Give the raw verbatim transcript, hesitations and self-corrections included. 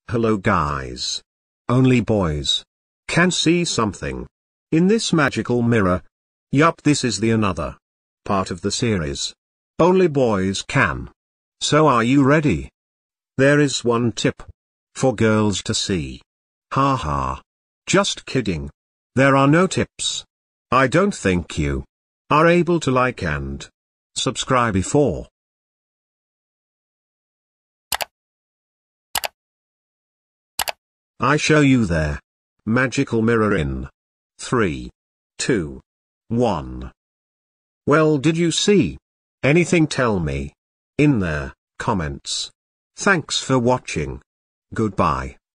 Hello guys. Only boys can see something in this magical mirror. Yup, this is the another part of the series. Only boys can. So are you ready? There is one tip for girls to see. Ha ha. Just kidding. There are no tips. I don't think you are able to like and subscribe before. I show you their magical mirror in three, two, one. Well, did you see anything? Tell me in their comments. Thanks for watching. Goodbye.